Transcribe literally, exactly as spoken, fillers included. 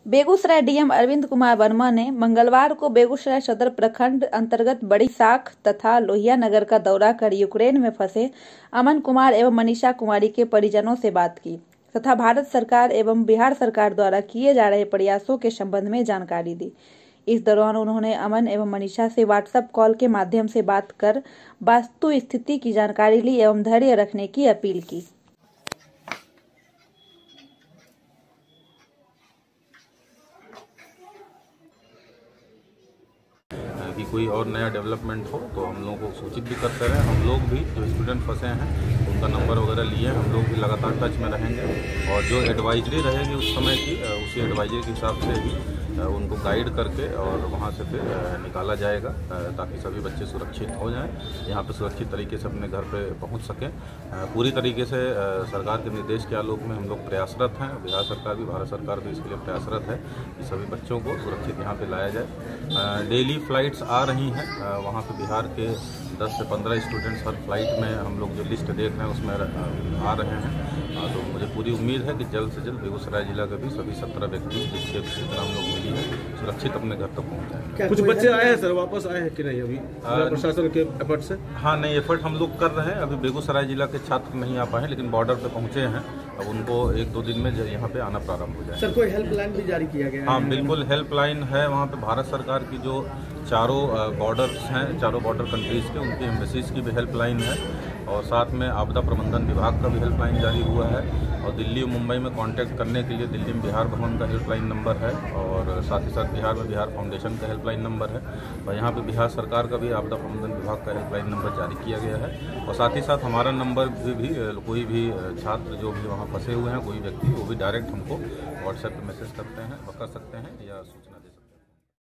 Begusarai DM Arvind Kumar Verma ने मंगलवार को बेगूसराय सदर प्रखंड अंतर्गत बड़ी साख तथा लोहिया नगर का दौरा कर यूक्रेन में फंसे अमन कुमार एवं मनीषा कुमारी के परिजनों से बात की तथा भारत सरकार एवं बिहार सरकार द्वारा किए जा रहे प्रयासों के संबंध में जानकारी दी। इस दौरान उन्होंने अमन एवं मनीषा से व्हाट्सएप कॉल के माध्यम से बात कर वास्तु स्थिति की जानकारी ली एवं धैर्य रखने की अपील की। कि कोई और नया डेवलपमेंट हो तो हम लोगों को सूचित भी करते रहे। हम लोग भी जो स्टूडेंट फंसे हैं उनका नंबर वगैरह लिए, हम लोग भी लगातार टच में रहेंगे और जो एडवाइजरी रहेगी उस समय की उसी एडवाइजरी के हिसाब से ही उनको गाइड करके और वहाँ से फिर निकाला जाएगा ताकि सभी बच्चे सुरक्षित हो जाएं, यहाँ पे सुरक्षित तरीके से अपने घर पे पहुँच सकें। पूरी तरीके से सरकार के निर्देश के आलोक में हम लोग प्रयासरत हैं। बिहार सरकार भी, भारत सरकार भी इसके लिए प्रयासरत है कि सभी बच्चों को सुरक्षित यहाँ पे लाया जाए। डेली फ्लाइट्स आ रही हैं वहाँ पे, बिहार के दस से पंद्रह स्टूडेंट्स हर फ्लाइट में हम लोग जो लिस्ट देख रहे हैं उसमें आ रहे हैं। तो मुझे पूरी उम्मीद है कि जल्द से जल्द बेगूसराय जिला के भी सभी सत्रह व्यक्ति जिसके सूचना हम लोग मिली है सुरक्षित अपने घर तक पहुँच जाएंगे। कुछ बच्चे आए हैं सर, वापस आए हैं कि नहीं अभी प्रशासन के एफर्ट से? हाँ, नहीं, एफर्ट हम लोग कर रहे हैं। अभी बेगूसराय जिला के छात्र नहीं आ पाए लेकिन बॉर्डर पे पहुँचे हैं। अब उनको एक दो दिन में यहाँ पे आना प्रारंभ हो जाए। सर, कोई हेल्पलाइन भी जारी किया गया है? हाँ, बिल्कुल हेल्पलाइन है वहाँ पे। भारत सरकार की जो चारों बॉर्डर्स हैं, चारों बॉर्डर कंट्रीज़ के, उनकी एम्बेसीज की भी हेल्पलाइन है और साथ में आपदा प्रबंधन विभाग का भी हेल्पलाइन जारी हुआ है और दिल्ली और मुंबई में कांटेक्ट करने के लिए दिल्ली में बिहार भवन का हेल्पलाइन नंबर है और साथ ही साथ बिहार में बिहार फाउंडेशन का हेल्पलाइन नंबर है और यहाँ पे बिहार सरकार का भी आपदा प्रबंधन विभाग का हेल्पलाइन नंबर जारी किया गया है। और साथ ही साथ हमारा नंबर भी, भी कोई भी छात्र जो भी वहाँ फंसे हुए हैं, कोई व्यक्ति, वो भी डायरेक्ट हमको व्हाट्सएप पर मैसेज करते हैं, कर सकते हैं या सूचना दे सकते हैं।